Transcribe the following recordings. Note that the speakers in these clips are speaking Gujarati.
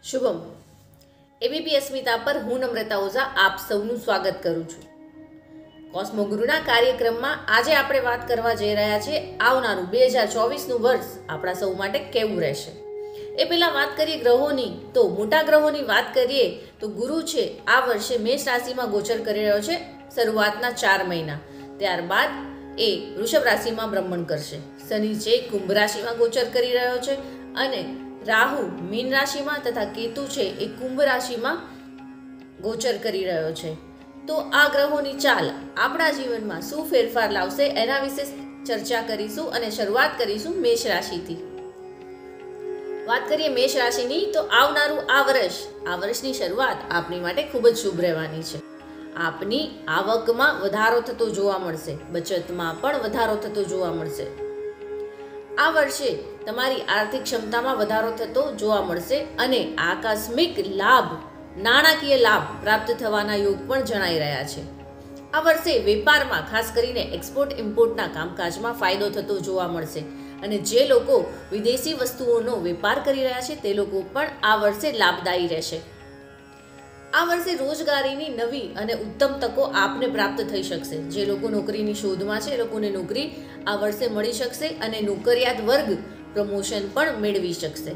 શુભમ એબીપી અસ્મિતા પર હું નમ્રતા ઓઝા આપ સૌનું સ્વાગત કરું છું. કોસ્મો ગુરુના કાર્યક્રમમાં આજે આપણે વાત કરવા જઈ રહ્યા છીએ આવનારું 2024નું વર્ષ આપણા સૌ માટે કેવું રહેશે. એ પહેલાં વાત કરીએ ગ્રહોની, તો મોટા ગ્રહોની વાત કરીએ તો ગુરુ છે આ વર્ષે મેષ રાશિમાં ગોચર કરી રહ્યો છે શરૂઆતના 4 મહિના. ત્યારબાદ એ વૃષભ રાશિમાં ભ્રમણ કરશે. શનિ છે કુંભ રાશિમાં ગોચર કરી રહ્યો છે અને રાહુ મીન રાશિમાં તથા કેતુ છે એ કુંભ રાશિમાં ગોચર કરી રહ્યો છે. તો આ ગ્રહોની ચાલ આપણા જીવનમાં શું ફેરફાર લાવશે એના વિશે ચર્ચા કરીશું અને શરૂઆત કરીશું મેષ રાશિથી. વાત કરીએ મેષ રાશિની, તો આવનારું આ વર્ષની શરૂઆત આપની માટે ખૂબ જ શુભ રહેવાની છે. આપની આવકમાં વધારો થતો જોવા મળશે, બચતમાં પણ વધારો થતો જોવા મળશે. આ વર્ષે તમારી આર્થિક ક્ષમતામાં વધારો થતો જોવા મળશે અને આકસ્મિક લાભ, નાણાકીય લાભ પ્રાપ્ત થવાના યોગ પણ જણાઈ રહ્યા છે. આ વર્ષે વેપારમાં ખાસ કરીને એક્સપોર્ટ ઇમ્પોર્ટના કામકાજમાં ફાયદો થતો જોવા મળશે અને જે લોકો વિદેશી વસ્તુઓનો વેપાર કરી રહ્યા છે તે લોકો પણ આ વર્ષે લાભદાયી રહેશે. આ વર્ષે રોજગારીની નવી અને ઉત્તમ તકો આપને પ્રાપ્ત થઈ શકશે. જે લોકો નોકરીની શોધમાં છે એ લોકોને નોકરી આ વર્ષે મળી શકશે અને નોકરિયાત વર્ગ પ્રમોશન પણ મેળવી શકશે.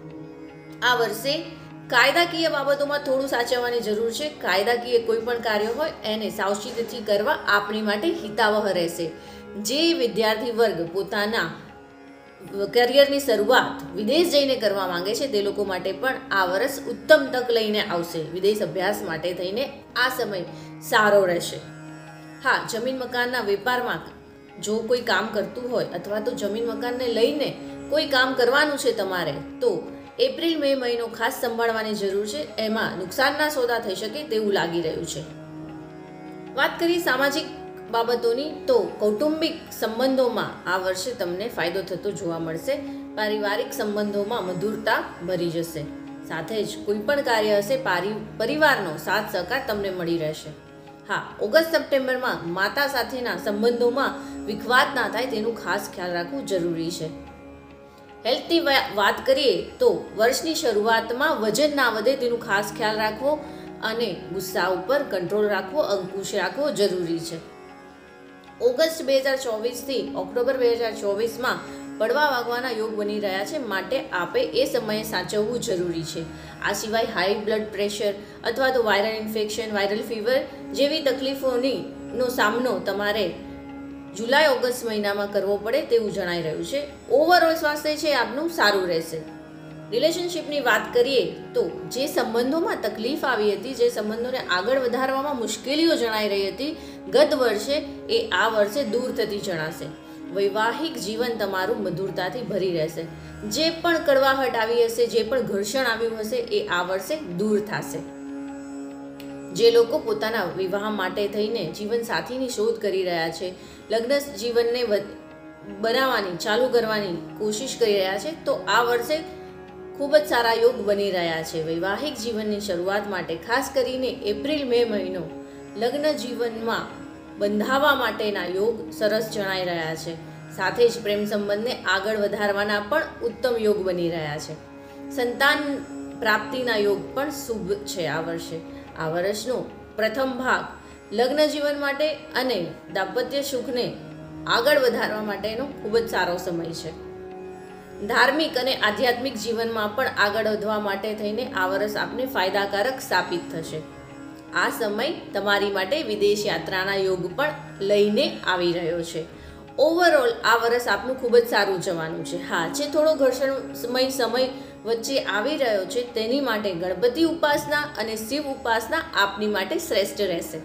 આ વર્ષે કાયદાકીય બાબતોમાં થોડું સાચવવાની જરૂર છે. કાયદાકીય કોઈ પણ કાર્ય હોય એને સાવચેતીથી કરવા આપણી માટે હિતાવહ રહેશે. જે વિદ્યાર્થી વર્ગ પોતાના કરિયરની શરૂઆત વિદેશ જઈને કરવા માંગે છે તે લોકો માટે પણ આ વર્ષ ઉત્તમ તક લઈને આવશે. વિદેશ અભ્યાસ માટે થઈને આ સમય સારો રહેશે. હા, જમીન મકાનના વેપારમાં જો કોઈ કામ કરતું હોય અથવા તો જમીન મકાનને લઈને કોઈ કામ કરવાનું છે તમારે, તો એપ્રિલ મે મહિનો ખાસ સંભાળવાની જરૂર છે. એમાં નુકસાનના સોદા થઈ શકે તેવું લાગી રહ્યું છે. વાત કરીએ સામાજિક બાબતોની, તો કૌટુંબિક સંબંધોમાં આ વર્ષે તમને ફાયદો થતો જોવા મળશે. પારિવારિક સંબંધોમાં મધુરતા ભરી જશે. સાથે જ કોઈ પણ કાર્ય હશે પરિવારનો સાથ સહકાર તમને મળી રહેશે. હા, ઓગસ્ટ સપ્ટેમ્બરમાં માતા સાથેના સંબંધોમાં વિખવાદ ના થાય તેનું ખાસ ખ્યાલ રાખવું જરૂરી છે. હેલ્થની વાત કરીએ તો વર્ષની શરૂઆતમાં વજન ના વધે તેનું ખાસ ખ્યાલ રાખવો અને ગુસ્સા ઉપર કંટ્રોલ રાખવો, અંકુશ રાખવો જરૂરી છે. ઓગસ્ટ 2024થી ઓક્ટોબર 2024માં પડવા વાગવાના યોગ બની રહ્યા છે, માટે આપે એ સમયે સાચવવું જરૂરી છે. આ સિવાય હાઈ બ્લડ પ્રેશર અથવા તો વાયરલ ઇન્ફેક્શન, વાયરલ ફીવર જેવી તકલીફોનો સામનો તમારે જુલાઈ ઓગસ્ટ મહિનામાં કરવો પડે તેવું જણાઈ રહ્યું છે. ઓવરઓલ સ્વાસ્થ્ય છે આપનું સારું રહેશે. રિલેશનશિપની વાત કરીએ તો જે સંબંધોમાં તકલીફ આવી હતી, જે સંબંધોને આગળ વધારવામાં મુશ્કેલીઓ જણાઈ રહી હતી ગત વર્ષે, એ આ વર્ષે દૂર થતી જણાશે. વૈવાહિક જીવન તમારું મધુરતાથી ભરી રહેશે. જે પણ કડવાહટ આવી હશે, જે પણ ઘર્ષણ આવ્યું હશે એ આ વર્ષે દૂર થશે. જે લોકો પોતાના વિવાહ માટે થઈને જીવન સાથીની શોધ કરી રહ્યા છે, લગ્ન જીવનને બનાવવાની ચાલુ કરવાની કોશિશ કરી રહ્યા છે, તો આ વર્ષે ખૂબ જ સારા યોગ બની રહ્યા છે. વૈવાહિક જીવનની શરૂઆત માટે ખાસ કરીને એપ્રિલ મે મહિનો લગ્ન જીવનમાં બંધાવા માટેના યોગ સરસ જણાઈ રહ્યા છે. સાથે જ પ્રેમ સંબંધને આગળ વધારવાના પણ ઉત્તમ યોગ બની રહ્યા છે. સંતાન પ્રાપ્તિના યોગ પણ શુભ છે આ વર્ષે. આ વર્ષનો પ્રથમ ભાગ લગ્ન જીવન માટે અને દાંપત્ય સુખને આગળ વધારવા માટેનો ખૂબ જ સારો સમય છે. ધાર્મિક અને આધ્યાત્મિક જીવનમાં પણ આગળ વધવા માટે થઈને આ વર્ષ આપને ફાયદાકારક સાબિત થશે. આ સમય તમારી માટે વિદેશ યાત્રાના યોગ પણ લઈને આવી રહ્યો છે. ઓવરઓલ આ વર્ષ આપનું ખૂબ જ સારું જવાનું છે. હા, જે થોડો ઘર્ષણમય સમય વચ્ચે આવી રહ્યો છે તેની માટે ગણપતિ ઉપાસના અને શિવ ઉપાસના આપની માટે શ્રેષ્ઠ રહેશે.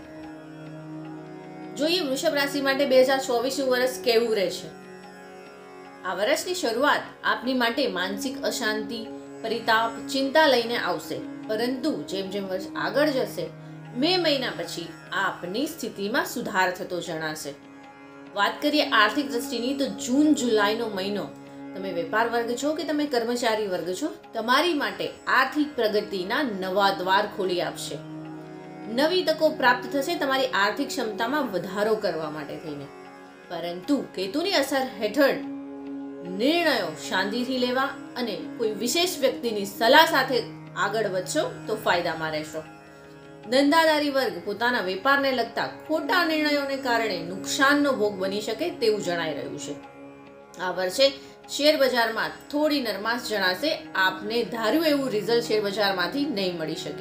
જોઈએ વૃષભ રાશિ માટે 2024નું વર્ષ કેવું રહેશે. આ વર્ષની શરૂઆત આપની માટે માનસિક અશાંતિ, પરિતાપ, ચિંતા લઈને આવશે, પરંતુ જેમ જેમ વર્ષ આગળ જશે મે મહિના પછી આપની સ્થિતિમાં સુધાર થતો જણાશે. વાત કરીએ આર્થિક દ્રષ્ટિની, તો જૂન જુલાઈનો મહિનો તમે વેપાર વર્ગ છો કે તમે કર્મચારી વર્ગ છો, તમારી માટે આર્થિક પ્રગતિના નવા દ્વાર ખોલી આપશે. નવી તકો પ્રાપ્ત થશે તમારી આર્થિક ક્ષમતામાં વધારો કરવા માટે થઈને. પરંતુ કેતુની અસર હેઠળ નિર્ણયો શાંતિથી લેવા અને કોઈ વિશેષ વ્યક્તિની સલાહ સાથે આગળ વધશો તો ફાયદામાં રહેશો. ધંધાદારી વર્ગ પોતાના વેપારને લગતા ખોટા નિર્ણયોને કારણે નુકસાનનો ભોગ બની શકે તેવું જણાઈ રહ્યું છે. આ વર્ષે શેર બજારમાં થોડી નરમાશ જણાશે. આપને ધાર્યું એવું રિઝલ્ટ શેર બજારમાંથી નહીં મળી શકે.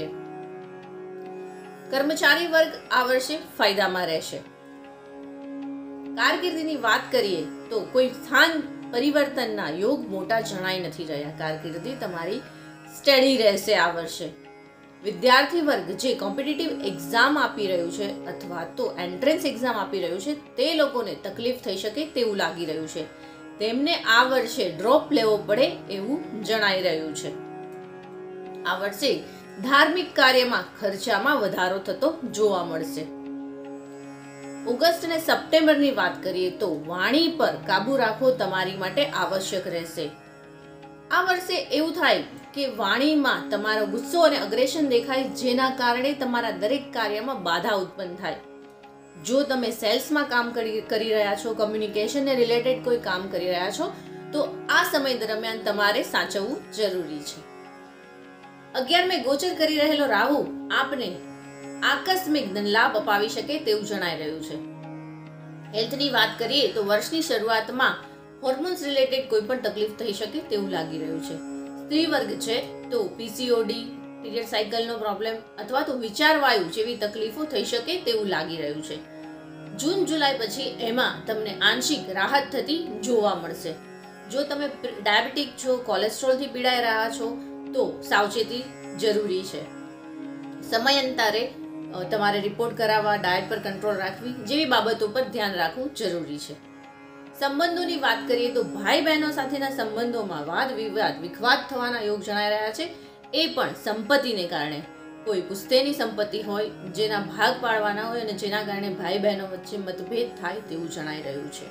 કર્મચારી વર્ગ આ વર્ષે ફાયદામાં રહેશે. કારકિર્દીની વાત કરીએ તો કોઈ સ્થાન પરિવર્તનના યોગ મોટા જણાઈ નથી રહ્યા. કારકિર્દી તમારી સ્ટેડી રહેશે આ વર્ષે. વિદ્યાર્થી વર્ગ જે કોમ્પિટિટિવ એક્ઝામ આપી રહ્યું છે અથવા તો એન્ટ્રન્સ એક્ઝામ આપી રહ્યું છે તે લોકોને તકલીફ થઈ શકે તેવું લાગી રહ્યું છે. તેમને આ વર્ષે ડ્રોપ લેવો પડે એવું જણાઈ રહ્યું છે. આ વર્ષે ધાર્મિક કાર્યમાં ખર્ચામાં વધારો થતો જોવા મળશે. ઓગસ્ટ અને સપ્ટેમ્બરની વાત કરીએ તો વાણી પર કાબુ રાખવો તમારી માટે આવશ્યક રહેશે. આ વર્ષે એવું થાય કે વાણીમાં તમારો ગુસ્સો અને અગ્રેશન દેખાય, જેના કારણે તમારા દરેક કાર્યમાં બાધા ઉત્પન્ન થાય. જો તમે સેલ્સમાં કામ કરી રહ્યા છો, કમ્યુનિકેશનને રિલેટેડ કોઈ કામ કરી રહ્યા છો, તો આ સમય દરમિયાન તમારે સાચવવું જરૂરી છે. 11મે ગોચર કરી રહેલો રાહુ આપને આકસ્મિક ધનલાભ અપાવી શકે તેવું જણાઈ રહ્યું છે. હેલ્થની વાત કરીએ તો વર્ષની શરૂઆતમાં હોર્મોન્સ રિલેટેડ કોઈ પણ તકલીફ થઈ શકે તેવું લાગી રહ્યું છે. સ્ત્રી વર્ગ છે તો પીસીઓડી, પીરિયડ સાયકલનો પ્રોબ્લેમ અથવા તો વિચારવાયુ જેવી તકલીફો થઈ શકે તેવું લાગી રહ્યું છે. જૂન જુલાઈ પછી એમાં તમને આંશિક રાહત થતી જોવા મળશે. જો તમે ડાયાબિટીક છો, કોલેસ્ટ્રોલથી પીડાઈ રહ્યા છો તો સાવચેતી જરૂરી છે. સમયાંતરે તમારે રિપોર્ટ કરાવવા, ડાયટ પર કંટ્રોલ રાખવી જેવી બાબતો પર ધ્યાન રાખવું જરૂરી છે. સંબંધોની વાત કરીએ તો ભાઈ બહેનો સાથેના સંબંધોમાં વાદ વિવાદ વિખવાદ થવાના યોગ જણાઈ રહ્યા છે. એ પણ સંપત્તિને કારણે. કોઈ પુસ્તેની સંપત્તિ હોય જેના ભાગ પાડવાના હોય અને જેના કારણે ભાઈ બહેનો વચ્ચે મતભેદ થાય તેવું જણાઈ રહ્યું છે.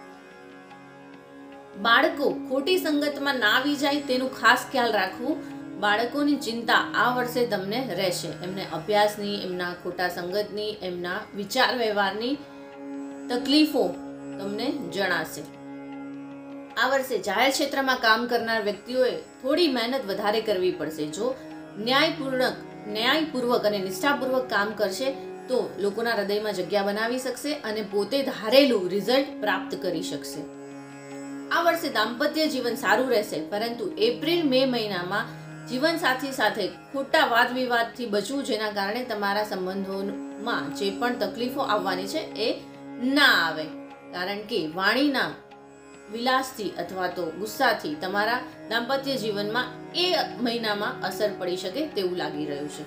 બાળકો ખોટી સંગતમાં ના આવી જાય તેનું ખાસ ખ્યાલ રાખવું. બાળકોની ચિંતા આ વર્ષે તમને રહેશે. એમને અભ્યાસની, એમના ખોટા સંગતની, એમના વિચાર વ્યવહારની તકલીફો તમને જણાશે. આ વર્ષે જાહેર ક્ષેત્રમાં કામ કરનાર વ્યક્તિઓએ થોડી મહેનત વધારે કરવી પડશે. જો ન્યાયપૂર્વક અને નિષ્ઠાપૂર્વક કામ કરશે તો લોકોના હૃદયમાં જગ્યા બનાવી શકશે અને પોતે ધારેલું રિઝલ્ટ પ્રાપ્ત કરી શકશે. આ વર્ષે દાંપત્ય જીવન સારું રહેશે, પરંતુ એપ્રિલ-મે મહિનામાં જીવનસાથી સાથે ખોટા વાદ વિવાદથી બચવું, જેના કારણે તમારા સંબંધોમાં જે પણ તકલીફો આવવાની છે એ ના આવે. કારણ કે વાણીના વિલાસથી અથવા તો ગુસ્સાથી તમારા દાંપત્ય જીવનમાં એ મહિનામાં અસર પડી શકે તેવું લાગી રહ્યું છે.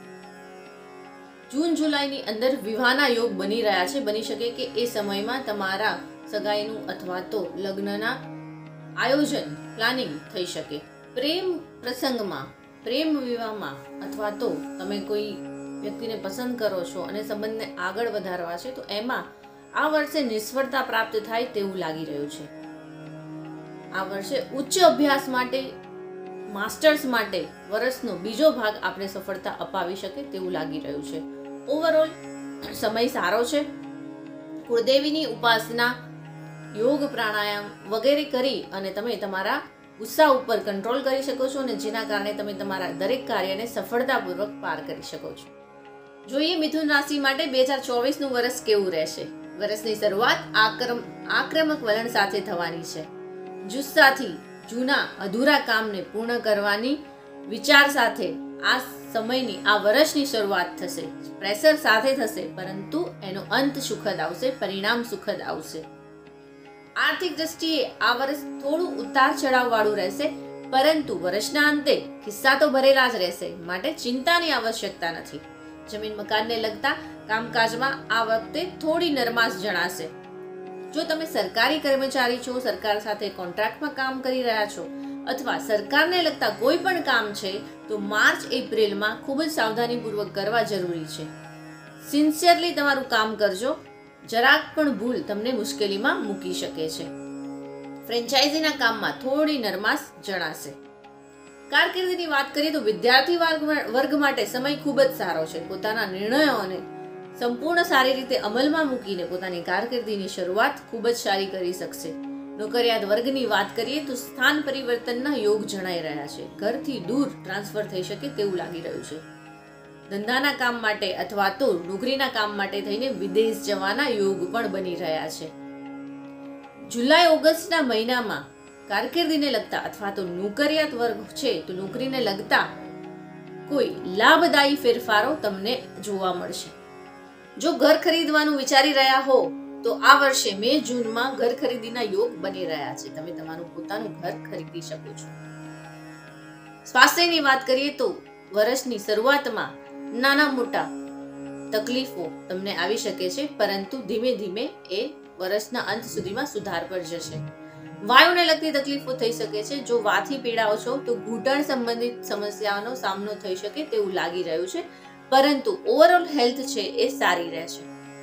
જૂન જુલાઈની અંદર વિવાહના યોગ બની રહ્યા છે. બની શકે કે એ સમયમાં તમારા સગાઈનું અથવા તો લગ્નના આયોજન પ્લાનિંગ થઈ શકે. પ્રેમ પ્રસંગમાં, પ્રેમ વિવાહમાં અથવા તો તમે કોઈ વ્યક્તિને પસંદ કરો છો અને સંબંધને આગળ વધારવા છે તો એમાં આ વર્ષે નિષ્ફળતા પ્રાપ્ત થાય તેવું લાગી રહ્યું છે. આ વર્ષે ઉચ્ચ અભ્યાસ માટે, માસ્ટર્સ માટે વર્ષનો બીજો ભાગ આપણે સફળતા અપાવી શકે તેવું લાગી રહ્યું છે. ઓવરઓલ સમય સારો છે. કુળદેવીની ઉપાસના, યોગ, પ્રાણાયામ વગેરે કરી અને તમે તમારા ગુસ્સા ઉપર કંટ્રોલ કરી શકો છો અને જેના કારણે તમે તમારા દરેક કાર્યને સફળતાપૂર્વક પાર કરી શકો છો. જોઈએ મિથુન રાશિ માટે 2024નું વર્ષ કેવું રહેશે. વર્ષની શરૂઆત આક્રમક વલણ સાથે થવાની છે. જુસ્સાથી જૂના અધૂરા કામને પૂર્ણ કરવાની વિચાર સાથે આ સમયની, આ વર્ષની શરૂઆત થશે. પ્રેશર સાથે થશે, પરંતુ એનો અંત સુખદ આવશે, પરિણામ સુખદ આવશે. આર્થિક દ્રષ્ટિએ આ વર્ષ થોડું ઉતાર ચઢાવ વાળું રહેશે, પરંતુ વર્ષના અંતે ખિસ્સા તો ભરેલા જ રહેશે, માટે ચિંતાની આવશ્યકતા નથી. જમીન મકાનને લગતા કામકાજમાં આ વખતે થોડી નરમાશ જણાશે. જો તમે સરકારી કર્મચારી છો, સરકાર સાથે કોન્ટ્રાક્ટમાં કામ કરી રહ્યા છો અથવા સરકારને લગતા કોઈ પણ કામ છે તો માર્ચ-એપ્રિલમાં ખૂબ જ સાવધાનીપૂર્વક કરવા જરૂરી છે. સિન્સિયરલી તમારું કામ કરજો. જરાક પણ ભૂલ તમને મુશ્કેલીમાં મૂકી શકે છે. ફ્રેન્ચાઇઝીના કામમાં થોડી નરમાશ જણાશે. કારકિર્દીની વાત કરીએ તો વિદ્યાર્થી વર્ગ માટે સમય ખૂબ જ સારો છે. પોતાના નિર્ણયોને સંપૂર્ણ સારી રીતે અમલમાં મૂકીને પોતાની કારકિર્દીની શરૂઆત ખૂબ જ સારી કરી શકશે. નોકરિયાત વર્ગની વાત કરીએ તો સ્થાન પરિવર્તનના યોગ જણાઈ રહ્યા છે. ઘરથી દૂર ટ્રાન્સફર થઈ શકે તેવું લાગી રહ્યું છે. ધંધાના કામ માટે અથવા તો નોકરીના કામ માટે થઈને વિદેશ જવાના યોગ પણ બની રહ્યા છે. જુલાઈ ઓગસ્ટના મહિનામાં કારકિર્દીને લગતા અથવા તો નોકરિયાત વર્ગ છે તો નોકરીને લગતા કોઈ લાભદાયી ફેરફારો તમને જોવા મળશે. જો ઘર ખરીદવાનું વિચારી રહ્યા હો તો આ વર્ષે મે જૂનમાં ઘર ખરીદીના યોગ બની રહ્યા છે. તમે તમારું પોતાનું ઘર ખરીદી શકો છો. સ્વાસ્થ્યની વાત કરીએ તો વર્ષની શરૂઆતમાં નાના મોટા તકલીફો તમને આવી શકે છે, પરંતુ ધીમે ધીમે એ વર્ષના અંત સુધીમાં સુધાર પર જશે. વાયુને લગતી તકલીફો થઈ શકે છે. જો વાથી પીડાઓ છો તો ઘૂંટણ સંબંધિત સમસ્યાઓનો સામનો થઈ શકે તેવું લાગી રહ્યું છે, પરંતુ ઓવરઓલ હેલ્થ છે એ સારી રહેશે.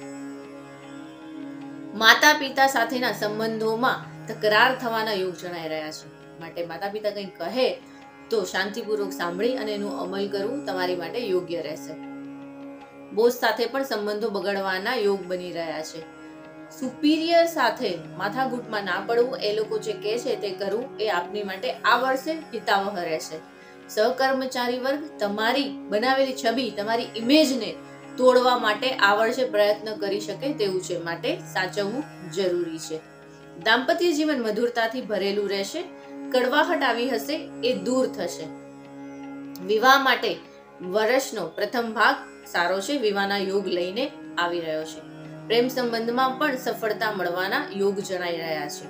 માતા પિતા સાથેના સંબંધોમાં તકરાર થવાના યોગ જણાઈ રહ્યા છે, માટે માતા પિતા કંઈક કહે તો શાંતિપૂર્વક સાંભળી અને એનું અમલ કરવું તમારી માટે યોગ્ય રહેશે. બોસ સાથે પણ સંબંધો બગડવાના યોગ બની રહ્યા છે. સુપીરિયર સાથે માથાકૂટમાં ના પડવું, એ લોકો જે કહે છે તે કરવું એ આપની માટે આ વર્ષે હિતાવહ રહેશે. સહકર્મચારી વર્ગ તમારી બનાવેલી છબી, તમારી ઇમેજને તોડવા માટે આ વર્ષે પ્રયત્ન કરી શકે તેવું છે, માટે સાચવવું જરૂરી છે. દાંપત્ય જીવન મધુરતાથી ભરેલું રહેશે. કડવાહટ આવી હશે એ દૂર થશે. વિવાહ માટે વર્ષનો પ્રથમ ભાગ સારો છે. વિવાહના યોગ લઈને આવી રહ્યો છે. પ્રેમ સંબંધમાં પણ સફળતા મળવાના યોગ જણાઈ રહ્યા છે.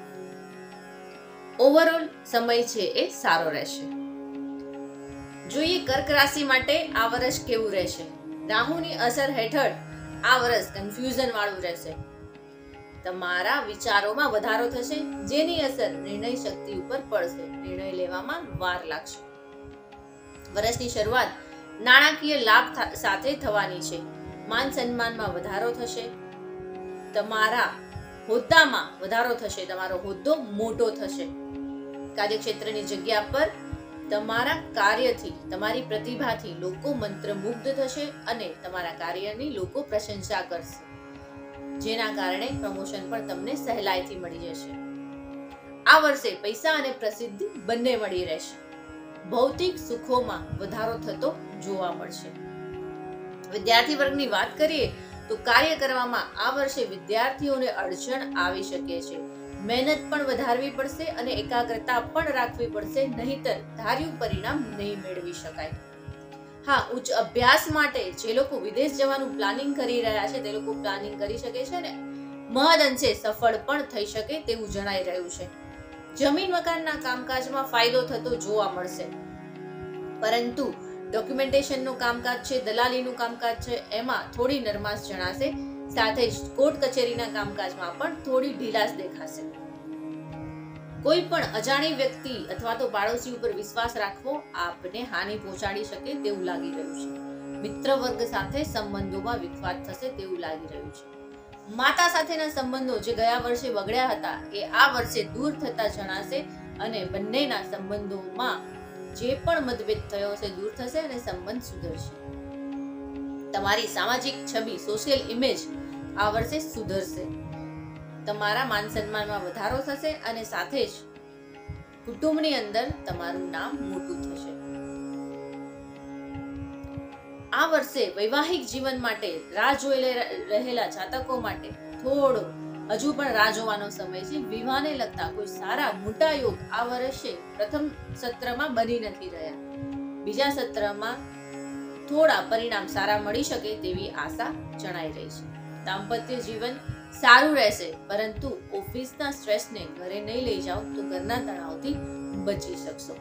ઓવરઓલ સમય છે એ સારો રહેશે. જોઈએ કર્ક રાશિ માટે આ વર્ષ કેવું રહેશે. રાહુની અસર હેઠળ આ વર્ષ કન્ફ્યુઝન વાળું રહેશે. તમારા વિચારોમાં વધારો થશે, જેની અસર નિર્ણય શક્તિ ઉપર પડશે. નિર્ણય લેવામાં વાર લાગશે. વર્ષની શરૂઆત નાણાકીય લાભ સાથે થવાની છે. માન સન્માનમાં વધારો થશે. તમારા હોદ્દામાં વધારો થશે. તમારો હોદ્દો મોટો થશે. કાર્યક્ષેત્રની જગ્યા પર તમારા કાર્યથી, તમારી પ્રતિભાથી લોકો મંત્રમુગ્ધ થશે અને તમારા કાર્યની લોકો પ્રશંસા કરશે, જેના કારણે પ્રમોશન પણ તમને સહેલાઈથી મળી જશે. આ વર્ષે પૈસા અને પ્રસિદ્ધિ બંને મળી રહેશે. ભૌતિક સુખોમાં વધારો થતો જોવા મળશે. વિદ્યાર્થી વર્ગની વાત કરીએ તો કાર્ય કરવામાં આ વર્ષે વિદ્યાર્થીઓને અડચણ આવી શકે છે. મહેનત પણ વધારવી પડશે અને એકાગ્રતા પણ રાખવી પડશે, નહીતર ધાર્યું પરિણામ નહીં મેળવી શકાય. હા, ઉચ્ચ અભ્યાસ માટે જે લોકો વિદેશ જવાનું પ્લાનિંગ કરી રહ્યા છે તે લોકો પ્લાનિંગ કરી શકે છે ને મહદઅંશે સફળ પણ થઈ શકે તેવું જણાઈ રહ્યું છે. જમીન મકાનના કામકાજમાં ફાયદો થતો જોવા મળશે, પરંતુ ડોક્યુમેન્ટેશનનું કામકાજ છે, દલાલીનું કામકાજ છે, એમાં થોડી નરમાશ જણાશે. સાથે જ કોર્ટ કચેરીના કામકાજમાં પણ થોડી ઢીલાશ દેખાશે. કોઈ પણ અજાણી વ્યક્તિ અથવા તો પાડોશી ઉપર વિશ્વાસ રાખવો આપને હાનિ પહોંચાડી શકે તેવું લાગી રહ્યું છે. મિત્ર વર્ગ સાથે સંબંધોમાં વિખવાદ થશે તેવું લાગી રહ્યું છે. માતા સાથેના સંબંધો જે ગયા વર્ષે બગડ્યા હતા એ આ વર્ષે દૂર થતા જણાશે અને બંનેના સંબંધોમાં જે પણ મતભેદ થયો છે દૂર થશે અને સંબંધ સુધરશે. તમારી સામાજિક છબી, સોશિયલ ઇમેજ આ વર્ષે સુધરશે. તમારા માન સન્માનમાં વધારો થશે અને સાથે જ કુટુંબની અંદર તમારું નામ મોટું થશે. આ વર્ષે વૈવાહિક જીવન માટે રાહ જોઈ રહેલા જાતકો માટે થોડો હજુ પણ રાહ જોવાનો સમય છે. વિવાહને લગતા કોઈ સારા મોટા યોગ આ વર્ષે પ્રથમ સત્રમાં બની નથી રહ્યા. બીજા સત્રમાં થોડા પરિણામ સારા મળી શકે તેવી આશા જણાઈ રહી છે. દાંપત્ય જીવન સારું રહેશે, પરંતુ ઓફિસના સ્ટ્રેસને ઘરે નહીં લઈ જાઓ તો ઘરના તણાવથી બચી શકશો.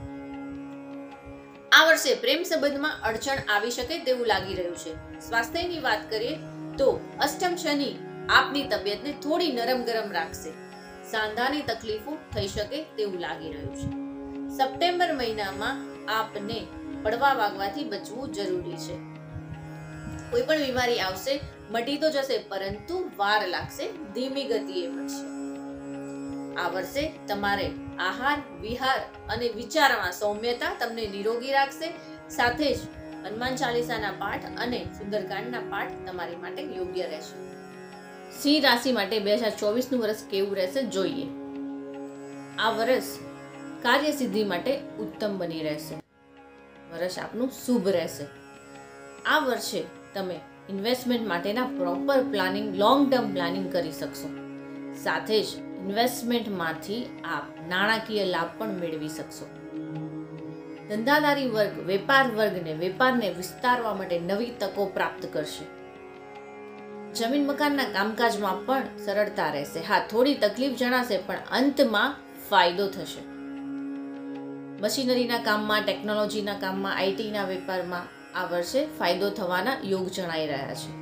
આ વર્ષે પ્રેમ સંબંધમાં અડચણ આવી શકે તેવું લાગી રહ્યું છે. સ્વાસ્થ્યની વાત કરીએ તો અષ્ટમ શનિ આપની તબિયતને થોડી નરમ ગરમ રાખશે. સાંધાની તકલીફો થઈ શકે તેવું લાગી રહ્યું છે. સપ્ટેમ્બર મહિનામાં આપને પડવા વાગવાથી બચવું જરૂરી છે. કોઈ પણ બીમારી આવશે, મટી તો જશે, પરંતુ વાર લાગશે, ધીમી ગતિએ મટશે. આ વર્ષે તમારે આહાર, વિહાર અને વિચારમાં સૌમ્યતા તમને નિરોગી રાખશે. સાથે જ હનુમાન ચાલીસાના પાઠ અને સુંદરકાંડના પાઠ તમારી માટે યોગ્ય રહેશે. સિંહ રાશિ માટે 2024 નું વર્ષ કેવું રહેશે જોઈએ. આ વર્ષ કાર્યસિદ્ધિ માટે ઉત્તમ બની રહેશે. વર્ષ આપનું શુભ રહેશે. આ વર્ષે તમે ઇન્વેસ્ટમેન્ટ માટેના proper planning, long term planning કરી શકશો. સાથે જ ઇન્વેસ્ટમેન્ટમાંથી આપ નાણાકીય લાભ પણ મેળવી શકશો. ધંધાદારી વર્ગ, વેપાર વર્ગને વેપારને વિસ્તારવા માટે નવી તકો પ્રાપ્ત કરશે. જમીન મકાનના કામકાજમાં પણ સરળતા રહેશે. હા, થોડી તકલીફ જણાશે પણ અંતમાં ફાયદો થશે. મશીનરીના કામમાં, ટેકનોલોજીના કામમાં, આઈટીના વેપારમાં આ વર્ષે ફાયદો થવાના યોગ જણાઈ રહ્યા છે.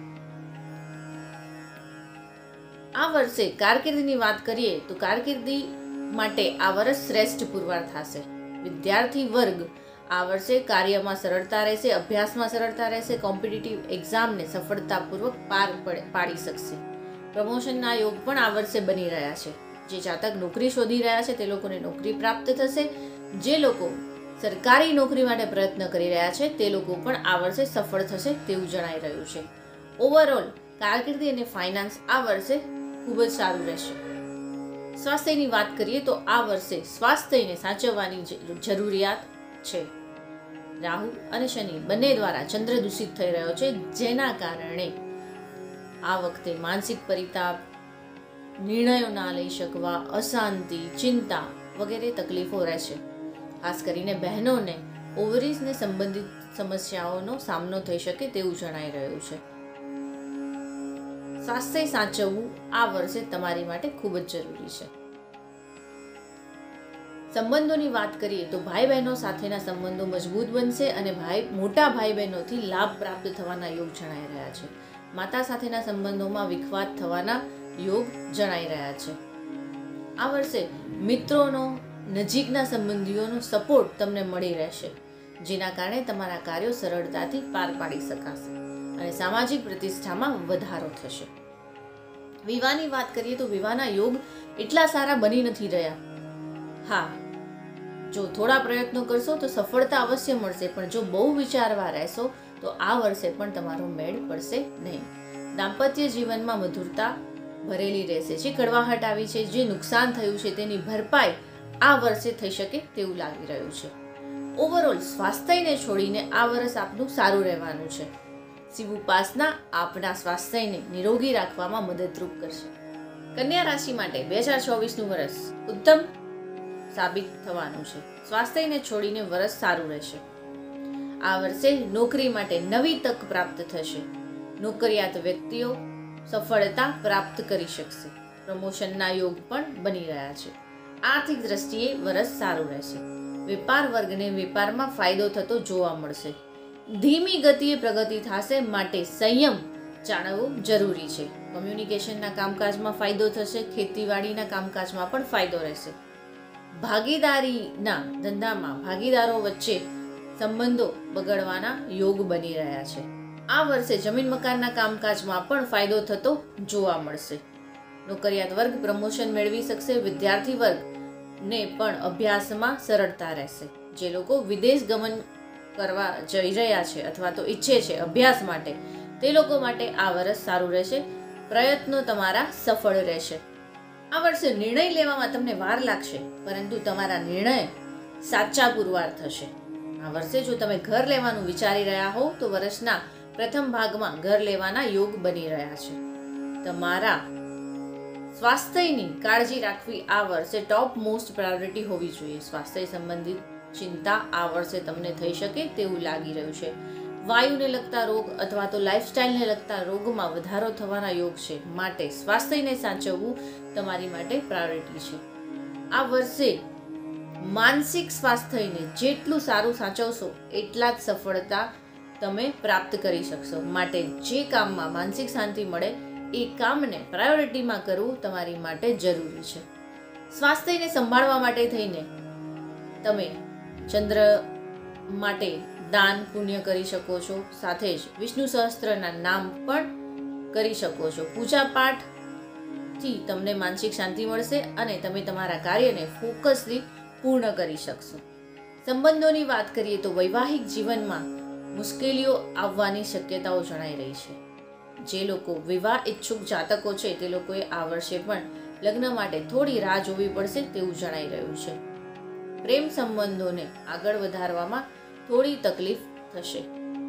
આ વર્ષે કારકિર્દીની વાત કરીએ તો કારકિર્દી માટે આ વર્ષ શ્રેષ્ઠ પુરવાર થશે. વિદ્યાર્થી વર્ગ આ વર્ષે કાર્યમાં સરળતા રહેશે, અભ્યાસમાં સરળતા રહેશે, કોમ્પિટિટિવ એક્ઝામને સફળતાપૂર્વક પાર પાડી શકશે. પ્રમોશનના યોગ પણ આ વર્ષે બની રહ્યા છે. જે જાતક નોકરી શોધી રહ્યા છે તે લોકોને નોકરી પ્રાપ્ત થશે. જે લોકો સરકારી નોકરી માટે પ્રયત્ન કરી રહ્યા છે તે લોકો પણ આ વર્ષે સફળ થશે તેવું જણાઈ રહ્યું છે. ઓવરઓલ કારકિર્દી અને ફાઇનાન્સ આ વર્ષે ખૂબ જ સારું રહેશે. સ્વાસ્થ્યની વાત કરીએ તો આ વર્ષે સ્વાસ્થ્યને સાચવવાની જરૂરિયાત છે. રાહુ અને શનિ બંને દ્વારા ચંદ્ર દૂષિત થઈ રહ્યો છે, જેના કારણે આ વખતે માનસિક પરિતાપ, નિર્ણયો ના લઈ શકવા, અશાંતિ, ચિંતા વગેરે તકલીફો રહેશે. ખાસ કરીને બહેનોને ઓવરીઝને સંબંધિત સમસ્યાઓનો સામનો થઈ શકે તેવું જણાઈ રહ્યું છે. સ્વાસ્થ્ય સાચવવું આ વર્ષે તમારી માટે ખૂબ જ જરૂરી છે. સંબંધોની વાત કરીએ તો ભાઈ બહેનો સાથેના સંબંધો મજબૂત બનશે અને મોટા ભાઈ બહેનોથી લાભ પ્રાપ્ત થવાના યોગ જણાઈ રહ્યા છે. માતા સાથેના સંબંધોમાં વિખવાદ થવાના યોગ જણાઈ રહ્યા છે. આ વર્ષે મિત્રોનો, નજીકના સંબંધીઓનો સપોર્ટ તમને મળી રહેશે, જેના કારણે તમારા કાર્યો સરળતાથી પાર પાડી શકાશે અને સામાજિક પ્રતિષ્ઠામાં વધારો થશે. વિવાહની વાત કરીએ તો વિવાહના યોગ એટલા સારા બની નથી રહ્યા. હા, જો થોડા પ્રયત્નો કરશો તો સફળતા અવશ્ય મળશે, પણ જો બહુ વિચારવા રહેશો તો આ વર્ષે પણ તમારો મેળ પડશે નહીં. દાંપત્ય જીવનમાં મધુરતા ભરેલી રહેશે. જે કડવાહટ આવી છે, જે નુકસાન થયું છે તેની ભરપાઈ આ વર્ષે થઈ શકે તેવું લાગી રહ્યું છે. ઓવરઓલ સ્વાસ્થ્યને છોડીને આ વર્ષ આપનું સારું રહેવાનું છે. શિવ ઉપાસના આપના સ્વાસ્થ્યને નિરોગી રાખવામાં મદદરૂપ કરશે. કન્યા રાશિ માટે 2024નું વર્ષ ઉત્તમ સાબિત થવાનું છે. સ્વાસ્થ્યને છોડીને વર્ષ સારું રહેશે. આ વર્ષે નોકરી માટે નવી તક પ્રાપ્ત થશે. નોકરિયાત વ્યક્તિઓ સફળતા પ્રાપ્ત કરી શકશે. પ્રમોશનના યોગ પણ બની રહ્યા છે. આર્થિક દ્રષ્ટિએ વર્ષ સારું રહેશે. વેપાર વર્ગને વેપારમાં ફાયદો થતો જોવા મળશે. ધીમી ગતિએ પ્રગતિ થશે, માટે સંયમ જાળવવું જરૂરી છે. કમ્યુનિકેશનના કામકાજમાં ફાયદો થશે. ખેતીવાડીના કામકાજમાં પણ ફાયદો રહેશે. ભાગીદારીના ધંધામાં ભાગીદારો વચ્ચે સંબંધો બગડવાના યોગ બની રહ્યા છે. આ વર્ષે જમીન મકાનના કામકાજમાં પણ ફાયદો થતો જોવા મળશે. નોકરિયાત વર્ગ પ્રમોશન મેળવી શકશે. વિદ્યાર્થી વર્ગને પણ અભ્યાસમાં સરળતા રહેશે. જે લોકો વિદેશ ગમન કરવા જઈ રહ્યા છે અથવા તો ઈચ્છે છે અભ્યાસ માટે, તે લોકો માટે આ વર્ષ સારું રહેશે. પ્રયત્નો તમારા સફળ રહેશે. આ વર્ષે નિર્ણય લેવામાં તમને વાર લાગશે, પરંતુ તમારા નિર્ણય સાચા પુરવાર થશે. આ વર્ષે જો તમે ઘર લેવાનું વિચારી રહ્યા હો તો વર્ષના પ્રથમ ભાગમાં ઘર લેવાના યોગ બની રહ્યા છે. તમારા સ્વાસ્થ્યની કાળજી રાખવી આ વર્ષે ટોપ મોસ્ટ પ્રાયોરિટી હોવી જોઈએ. સ્વાસ્થ્ય સંબંધિત ચિંતા આ વર્ષે તમને થઈ શકે તેવું લાગી રહ્યું છે. વાયુને લગતા રોગ અથવા તો લાઇફસ્ટાઇલને લગતા રોગમાં વધારો થવાના યોગ છે, માટે સ્વાસ્થ્યને સાચવવું તમારી માટે પ્રાયોરિટી છે. આ વર્ષે માનસિક સ્વાસ્થ્યને જેટલું સારું સાચવશો એટલા જ સફળતા તમે પ્રાપ્ત કરી શકશો. માટે જે કામમાં માનસિક શાંતિ મળે એ કામને પ્રાયોરિટીમાં કરવું તમારી માટે જરૂરી છે. સ્વાસ્થ્યને સંભાળવા માટે થઈને તમે ચંદ્ર માટે દાન પુણ્ય કરી શકો છો. સાથે જ વિષ્ણુ સહસ્ત્રના નામ પણ કરી શકો છો. પૂજા પાઠથી તમને માનસિક શાંતિ મળશે અને તમે તમારા કાર્યને ફોકસથી પૂર્ણ કરી શકશો. સંબંધોની વાત કરીએ તો વૈવાહિક જીવનમાં મુશ્કેલીઓ આવવાની શક્યતાઓ જણાઈ રહી છે. જે લોકો વિવાહ ઈચ્છુક જાતકો છે તે લોકોએ આ વર્ષે પણ લગ્ન માટે થોડી રાહ જોવી પડશે તેવું જણાઈ રહ્યું છે. પ્રેમ સંબંધોને આગળ વધારવામાં થોડી તકલીફ થશે.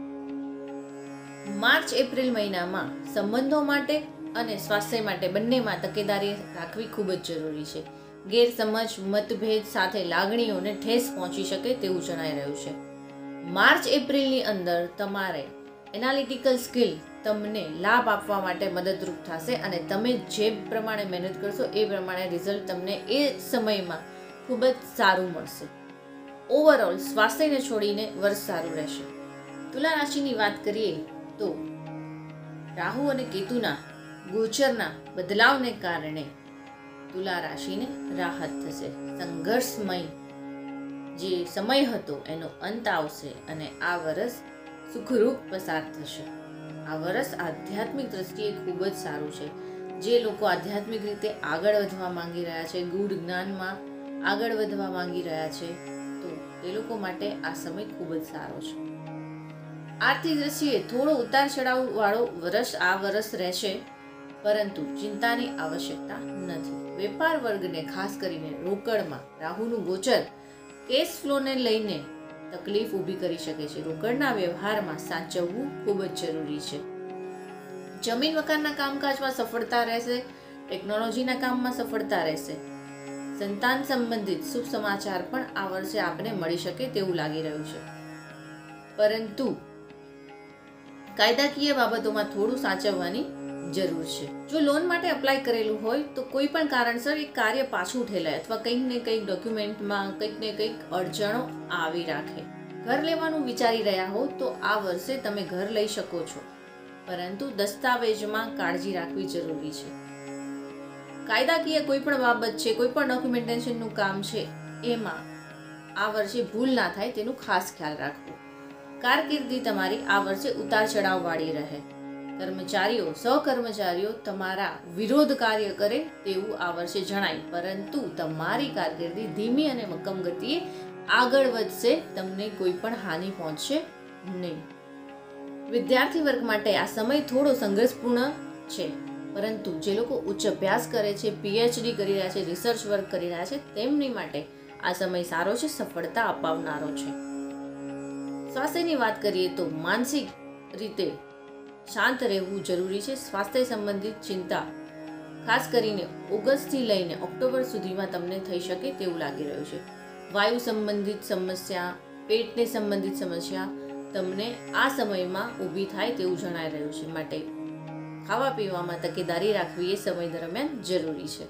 માર્ચ એપ્રિલ મહિનામાં સંબંધો માટે અને સ્વાસ્થ્ય માટે બંનેમાં તકેદારી રાખવી ખૂબ જ જરૂરી છે. ગેરસમજ, મતભેદ સાથે લાગણીઓને ઠેસ પહોંચી શકે તેવું જણાઈ રહ્યું છે. માર્ચ એપ્રિલની અંદર તમારે એનાલિટિકલ સ્કિલ તમને લાભ આપવા માટે મદદરૂપ થશે અને તમે જે પ્રમાણે મહેનત કરશો એ પ્રમાણે રિઝલ્ટ તમને એ સમયમાં ખૂબ જ સારું મળશે. ઓવરઓલ સ્વાસ્થ્યને છોડીને વર્ષ સારું રહેશે. તુલા રાશિની વાત કરીએ તો રાહુ અને કેતુના ગોચરના બદલાવને કારણે તુલા રાશિને રાહત થશે. સંઘર્ષમય જે સમય હતો એનો અંત આવશે અને આ વર્ષ સુખરૂપ પસાર થશે. આ વર્ષ આધ્યાત્મિક દ્રષ્ટિએ ખૂબ જ સારું છે. જે લોકો આધ્યાત્મિક રીતે આગળ વધવા માંગી રહ્યા છે, ગૂઢ જ્ઞાનમાં આગળ વધવા માંગી રહ્યા છે, તો એ લોકો માટે આ સમય ખૂબ જ સારો છે. આર્થિક દ્રષ્ટિએ થોડો ઉતાર ચઢાવ વાળો વર્ષ આ વર્ષ રહેશે, પરંતુ ચિંતાની આવશ્યકતા નથી. વેપાર વર્ગને ખાસ કરીને રોકડમાં રાહુનું ગોચર કેશ ફ્લોને લઈને તકલીફ ઊભી કરી શકે છે. રોકડના વ્યવહારમાં સાચવવું ખૂબ જ જરૂરી છે. જમીન મકાનના કામકાજમાં સફળતા રહેશે. ટેકનોલોજીના કામમાં સફળતા રહેશે. સંતાન સંબંધિત શુભ સમાચાર પણ આ વર્ષે આપને મળી શકે તેવું લાગી રહ્યું છે. પરંતુ કાયદાકીય બાબતોમાં થોડું સાચવવાની જરૂર છે. જો લોન માટે અપ્લાય કરેલું હોય તો કોઈ પણ કારણસર એ કાર્ય પાછું ઠેલાય અથવા કંઈક ને કંઈક ડોક્યુમેન્ટમાં કંઈક ને કંઈક અડચણો આવી રાખે. ઘર લેવાનું વિચારી રહ્યા હો તો આ વર્ષે તમે ઘર લઈ શકો છો, પરંતુ દસ્તાવેજમાં કાળજી રાખવી જરૂરી છે. કાયદાકીય કોઈ પણ બાબત છે, કોઈ પણ ડોક્યુમેન્ટેશનનું કામ છે, એમાં આ વર્ષે ભૂલ ના થાય તેનું ખાસ ખ્યાલ રાખવો. કારકિર્દી તમારી આ વર્ષે ઉતાર ચઢાવ વાળી રહે. કર્મચારીઓ, સહકર્મચારીઓ તમારા વિરોધ કાર્ય કરે તેવું આ વર્ષે જણાય, પરંતુ તમારી કારકિર્દી ધીમી અને મક્કમ ગતિએ આગળ વધશે. તમને કોઈ પણ હાનિ પહોંચશે નહીં. વિદ્યાર્થી વર્ગ માટે આ સમય થોડો સંઘર્ષપૂર્ણ છે, પરંતુ જે લોકો ઉચ્ચ અભ્યાસ કરે છે, પીએચડી કરી રહ્યા છે, રિસર્ચ વર્ક કરી રહ્યા છે, તેમની માટે આ સમય સારો છે, સફળતા અપાવનારો છે. સ્વાસ્થ્યની વાત કરીએ તો માનસિક રીતે શાંત રહેવું જરૂરી છે. સ્વાસ્થ્ય સંબંધિત ચિંતા ખાસ કરીને ઓગસ્ટથી લઈને ઓક્ટોબર સુધીમાં તમને થઈ શકે તેવું લાગી રહ્યું છે. વાયુ સંબંધિત સમસ્યા, પેટને સંબંધિત સમસ્યા તમને આ સમયમાં ઊભી થાય તેવું જણાઈ રહ્યું છે. માટે ખાવા પીવામાં તકેદારી રાખવી એ સમય દરમિયાન જરૂરી છે.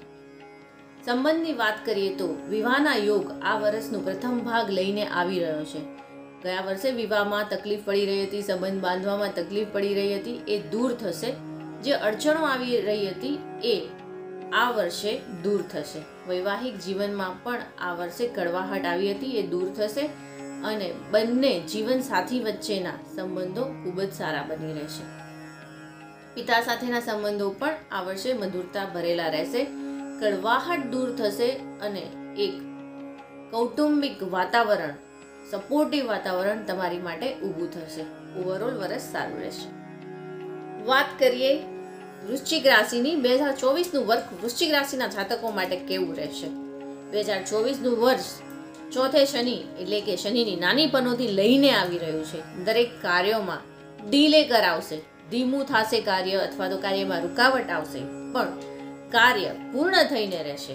સંબંધની વાત કરીએ તો વિવાહના યોગ આ વર્ષનું પ્રથમ ભાગ લઈને આવી રહ્યો છે. ગયા વર્ષે વિવાહમાં તકલીફ પડી રહી હતી, સંબંધ બાંધવામાં તકલીફ પડી રહી હતી, એ દૂર થશે. જે અડચણો આવી રહી હતી એ આ વર્ષે દૂર થશે. વૈવાહિક જીવનમાં પણ આ વર્ષે કડવાહટ આવી હતી, એ દૂર થશે અને બંને જીવન સાથી વચ્ચેના સંબંધો ખૂબ જ સારા બની રહેશે. પિતા સાથેના સંબંધો પણ આ વર્ષે મધુરતા ભરેલા રહેશે. કડવાહટ દૂર થશે અને એક કૌટુંબિક વાતાવરણ, સપોર્ટિવ વાતાવરણ તમારી માટે ઊભું થશે. ઓવરઓલ વર્ષ સારું રહેશે. વાત કરીએ વૃશ્ચિક રાશિની. 2024નું વર્ષ વૃશ્ચિક રાશિના જાતકો માટે કેવું રહેશે? 2024નું વર્ષ ચોથે શનિ એટલે કે શનિની નાની પનોતી લઈને આવી રહ્યું છે. દરેક કાર્યોમાં ડીલે કરાવશે, ધીમું થશે કાર્ય અથવા તો કાર્યમાં રૂકાવટ આવશે, પણ કાર્ય પૂર્ણ થઈને રહેશે.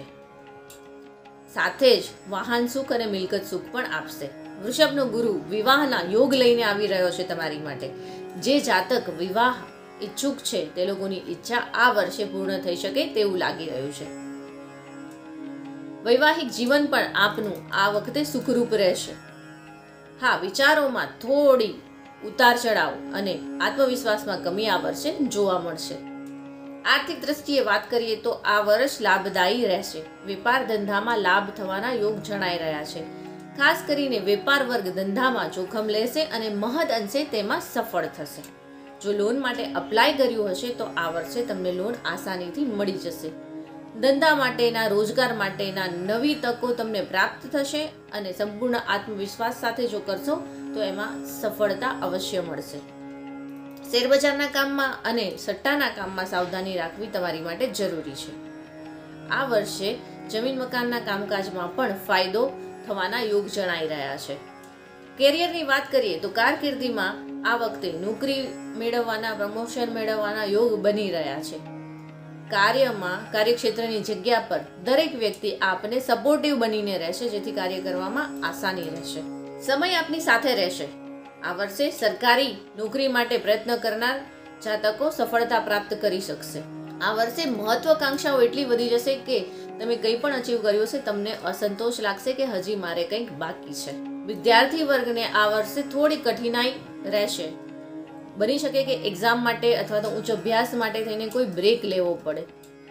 સાથે જ વાહન સુખ અને મિલકત સુખ પણ આપશે. વૃષભનો ગુરુ વિવાહના યોગ લઈને આવી રહ્યો છે તમારી માટે. જે જાતક વિવાહ ઈચ્છુક છે તે લોકોની ઈચ્છા આ વર્ષે પૂર્ણ થઈ શકે તેવું લાગી રહ્યું છે. વૈવાહિક જીવન પણ આપનું આ વખતે સુખરૂપ રહેશે. હા, વિચારોમાં થોડી ઉતાર ચઢાવ અને આત્મવિશ્વાસમાં કમી આ વર્ષે જોવા મળશે. આર્થિક દ્રષ્ટિએ વાત કરીએ તો આ વર્ષ લાભદાયી રહેશે. વેપાર ધંધામાં લાભ થવાના યોગ જણાઈ રહ્યા છે. ખાસ કરીને વેપાર વર્ગ ધંધામાં જોખમ લેશે અને મહદ અંશે તેમાં સફળ થશે. જો લોન માટે અપ્લાય કર્યું હશે તો આ વર્ષે તમને લોન આસાનીથી મળી જશે. ધંધા માટેના, રોજગાર માટેના નવી તકો તમને પ્રાપ્ત થશે અને સંપૂર્ણ આત્મવિશ્વાસ સાથે જો કરશો તો એમાં સફળતા અવશ્ય મળશે. શેરબજારના કામમાં અને સટ્ટાના કામમાં સાવધાની રાખવી તમારી માટે જરૂરી છે. આ વર્ષે જમીન મકાનના કામકાજમાં પણ ફાયદો થવાના યોગ જણાઈ રહ્યા છે. કેરિયરની વાત કરીએ તો કારકિર્દીમાં આ વખતે નોકરી મેળવવાના, પ્રમોશન મેળવવાના યોગ બની રહ્યા છે. કાર્યક્ષેત્રની જગ્યા પર દરેક વ્યક્તિ આપને સપોર્ટિવ બનીને રહેશે, જેથી કાર્ય કરવામાં આસાની રહેશે. સમય આપની સાથે રહેશે. આ વર્ષે સરકારી નોકરી માટે પ્રયત્ન કરનાર જાતકો સફળતા પ્રાપ્ત કરી શકશે. આ વર્ષે મહત્વાકાંક્ષાઓ એટલી વધી જશે કે તમે કંઈ પણ અચીવ કર્યું છે, તમને અસંતોષ લાગશે કે હજી મારે કંઈક બાકી છે. વિદ્યાર્થી વર્ગને આ વર્ષે થોડી કઠિનાઈ રહેશે. બની શકે કે એક્ઝામ માટે અથવા તો ઉચ્ચ અભ્યાસ માટે થઈને કોઈ બ્રેક લેવો પડે.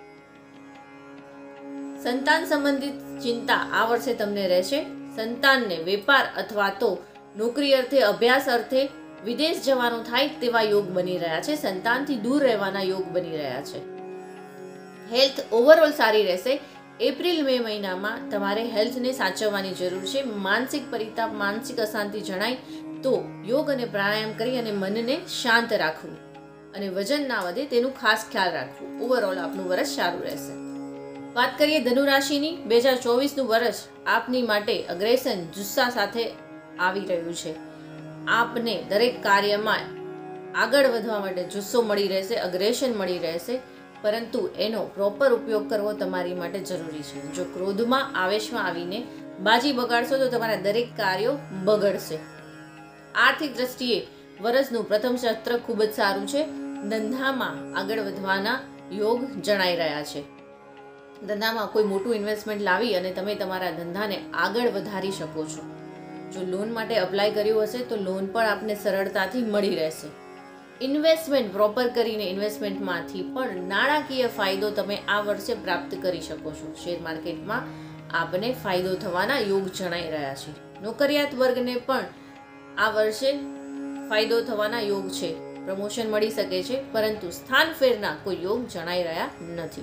સંતાન સંબંધિત ચિંતા આ વર્ષે તમને રહેશે. સંતાનને વેપાર અથવા તો નોકરી અર્થે, અભ્યાસ અર્થે વિદેશ જવાનું થાય તેવા યોગ બની રહ્યા છે. સંતાનથી દૂર રહેવાના યોગ બની રહ્યા છે. હેલ્થ ઓવરઓલ સારી રહેશે. એપ્રિલ-મે મહિનામાં તમારે હેલ્થને સાચવવાની જરૂર છે. માનસિક પરિતાપ, માનસિક અશાંતિ જણાય તો યોગ અને પ્રાણાયામ કરી અને મનને શાંત રાખવું અને વજન ના વધે તેનું ખાસ ખ્યાલ રાખવું. ઓવરઓલ આપનું વર્ષ સારું રહેશે. વાત કરીએ ધનુ રાશિની. 2024નું વર્ષ આપની માટે અગ્રેસન, જુસ્સા સાથે આવી રહ્યું છે. આપને દરેક કાર્યમાં આગળ વધવા માટે જુસ્સો મળી રહેશે, અગ્રેસન મળી રહેશે, પરંતુ એનો પ્રોપર ઉપયોગ કરવો તમારી માટે જરૂરી છે. જો ક્રોધમાં, આવેશમાં આવીને બાજી બગાડશો તો તમારા દરેક કાર્યો બગડશે. આર્થિક દ્રષ્ટિએ વર્ષનું પ્રથમ સત્ર ખૂબ જ સારું છે. ધંધામાં આગળ વધવાના યોગ જણાઈ રહ્યા છે. ધંધામાં કોઈ મોટું ઇન્વેસ્ટમેન્ટ લાવી અને તમે તમારા ધંધાને આગળ વધારી શકો છો. જો લોન માટે અપ્લાય કર્યું હશે તો લોન પણ આપને સરળતાથી મળી રહેશે. ઇન્વેસ્ટમેન્ટ પ્રોપર કરીને ઇન્વેસ્ટમેન્ટમાંથી પણ નાણાકીય ફાયદો તમે આ વર્ષે પ્રાપ્ત કરી શકો છો. શેર માર્કેટમાં આપને ફાયદો થવાના યોગ જણાઈ રહ્યા છે. નોકરિયાત વર્ગને પણ આ વર્ષે ફાયદો થવાના યોગ છે. પ્રમોશન મળી શકે છે, પરંતુ સ્થાન ફેરના કોઈ યોગ જણાઈ રહ્યા નથી.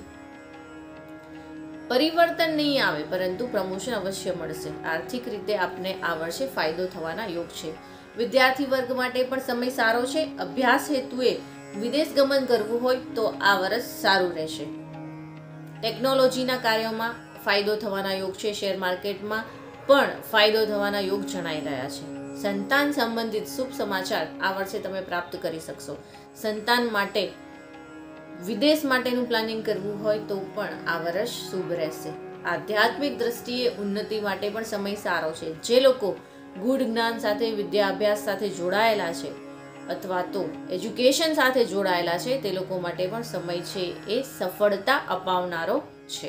પરિવર્તન નહીં આવે, પરંતુ પ્રમોશન અવશ્ય મળશે. આર્થિક રીતે આપને આ વર્ષે ફાયદો થવાના યોગ છે. વિદ્યાર્થી વર્ગ માટે પણ સમય સારો છે. અભ્યાસ હેતુએ વિદેશ ગમન કરવું હોય તો આ વર્ષ સારું રહેશે. ટેકનોલોજીના કાર્યોમાં ફાયદો થવાના યોગ છે. શેર માર્કેટમાં પણ ફાયદો થવાના યોગ જણાઈ રહ્યા છે. સંતાન સંબંધિત શુભ સમાચાર આ વર્ષે તમે પ્રાપ્ત કરી શકશો. સંતાન માટે વિદેશ માટેનું પ્લાનિંગ કરવું હોય તો પણ આ વર્ષ શુભ રહેશે. આધ્યાત્મિક દ્રષ્ટિએ ઉન્નતિ માટે પણ સમય સારો છે. જે લોકો ગુઢ જ્ઞાન સાથે, વિદ્યાભ્યાસ સાથે જોડાયેલા છે અથવા તો એજ્યુકેશન સાથે જોડાયેલા છે તે લોકો માટે પણ સમય છે એ સફળતા અપાવનારો છે.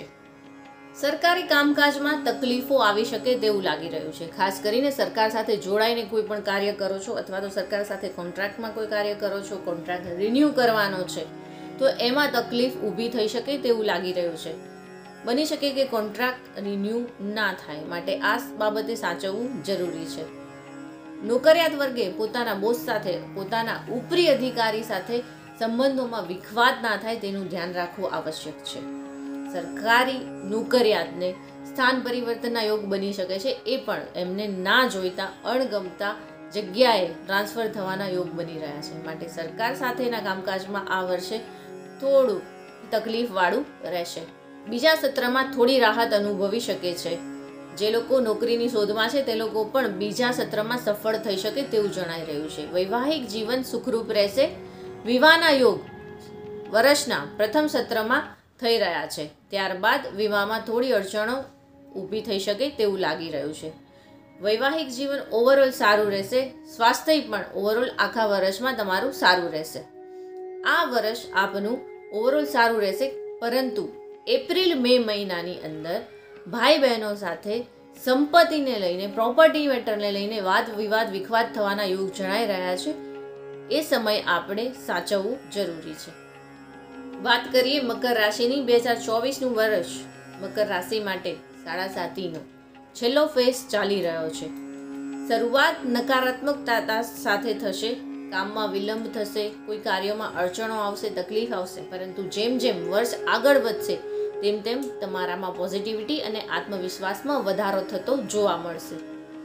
સરકારી કામકાજમાં તકલીફો આવી શકે તેવું લાગી રહ્યું છે. ખાસ કરીને સરકાર સાથે જોડાઈને કોઈ પણ કાર્ય કરો છો અથવા તો સરકાર સાથે કોન્ટ્રાક્ટમાં કોઈ કાર્ય કરો છો, કોન્ટ્રાક્ટ રિન્યૂ કરવાનો છે તો એમાં તકલીફ ઊભી થઈ શકે તેવું લાગી રહ્યું છે. બની શકે કે કોન્ટ્રાક્ટ રિન્યૂ ના થાય, માટે આ બાબતે સાચવવું જરૂરી છે. નોકરિયાત વર્ગે પોતાના બોસ સાથે, પોતાના ઉપરી અધિકારી સાથે સંબંધોમાં વિખવાદ ના થાય તેનું ધ્યાન રાખવું આવશ્યક છે. સરકારી નોકરિયાતને સ્થાન પરિવર્તનના યોગ બની શકે છે. એ પણ એમને ના જોઈતા, અણગમતા જગ્યાએ ટ્રાન્સફર થવાના યોગ બની રહ્યા છે. માટે સરકાર સાથેના કામકાજમાં આ વર્ષે થોડું તકલીફવાળું રહેશે. બીજા સત્રમાં થોડી રાહત અનુભવી શકે છે. જે લોકો નોકરીની શોધમાં છે તે લોકો પણ બીજા સત્રમાં સફળ થઈ શકે તેવું જણાઈ રહ્યું છે. વૈવાહિક જીવન સુખરૂપ રહેશે. વિવાહના યોગ વર્ષના પ્રથમ સત્રમાં થઈ રહ્યા છે. ત્યારબાદ વિવાહમાં થોડી અડચણો ઊભી થઈ શકે તેવું લાગી રહ્યું છે. વૈવાહિક જીવન ઓવરઓલ સારું રહેશે. સ્વાસ્થ્ય પણ ઓવરઓલ આખા વર્ષમાં તમારું સારું રહેશે. આ વર્ષ આપનું ઓવરઓલ સારું રહેશે, પરંતુ એપ્રિલ-મે મહિનાની અંદર ભાઈ બહેનો સાથે સંપત્તિને લઈને, પ્રોપર્ટી મેટરને લઈને વાદ વિવાદ, વિખવાદ થવાના યોગ જણાઈ રહ્યા છે. એ સમય આપણે સાચવવું જરૂરી છે. વાત કરીએ મકર રાશિની. 2024નું વર્ષ મકર રાશિ માટે 7.5નો છેલ્લો ફેઝ ચાલી રહ્યો છે. શરૂઆત નકારાત્મકતા સાથે થશે. કામમાં વિલંબ થશે, કોઈ કાર્યોમાં અડચણો આવશે, તકલીફ આવશે, પરંતુ જેમ જેમ વર્ષ આગળ વધશે તેમ તેમ તમારામાં પોઝિટિવિટી અને આત્મવિશ્વાસમાં વધારો થતો જોવા મળશે.